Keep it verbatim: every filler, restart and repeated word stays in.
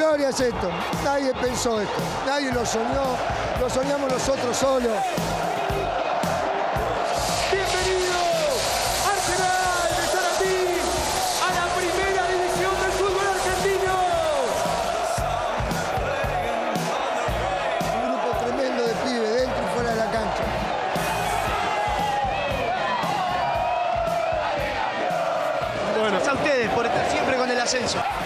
historia es esto. Nadie pensó esto. Nadie lo soñó. Lo soñamos nosotros solos. Bienvenido, Arsenal de Sarandí, a la primera división del fútbol argentino. Un grupo tremendo de pibes, dentro y fuera de la cancha. Bueno, a ustedes por estar siempre con el ascenso.